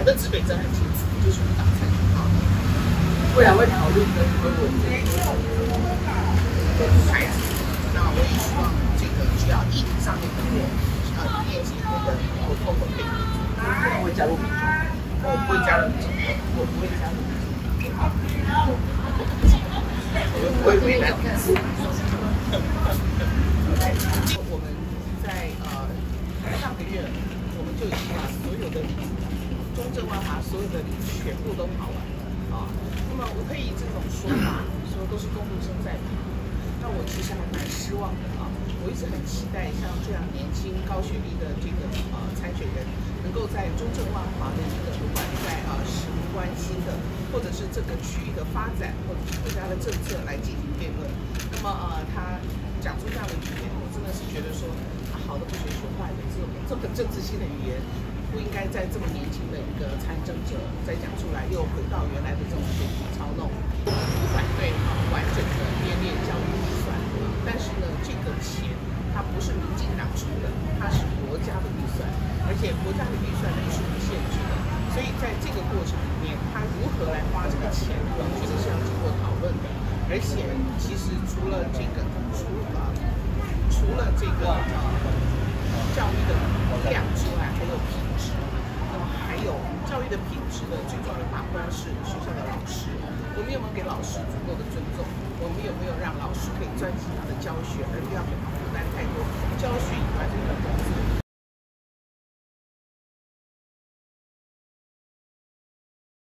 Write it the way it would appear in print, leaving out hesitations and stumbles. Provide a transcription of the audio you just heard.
的指北针很清楚，就是5档参选号。 未来会考虑跟柯文哲孩子，那我也希望这个只要议题上面的业绩我都会配合。 会加入民众， 我不会加入民众，我不会加入民众，我不会为难民众。我们在上个月，我们就已经把所有的中正万华所有的里全部都跑完了啊。那么我可以这种说法，说都是公路生在跑，那我其实还蛮失望的啊。我一直很期待像这样年轻高学历的这个参选人，能够在中正万华的一个不管在市民关心的，或者是这个区域的发展，或者是国家的政策来进行辩论。那么他讲出这样的语言，我真的是觉得说，好的不学学坏的这个政治性的语言，不应该在这么年轻的一个参政者再讲出来，又回到原来的这种选举操弄。我们不反对完整的编列教育预算，但是呢，这个钱它不是民进党出的，它是国家的预算，而且国家的预算呢是无限制的，所以在这个过程里面，他如何来花这个钱，我觉得是要经过讨论的。而且，其实除了这个教育的量之外，还有品质。那么还有教育的品质的最重要的把关是学校的老师，我们有没有给老师足够的尊重？我们有没有让老师可以专心他的教学，而不要给他负担太多教学以外的工作？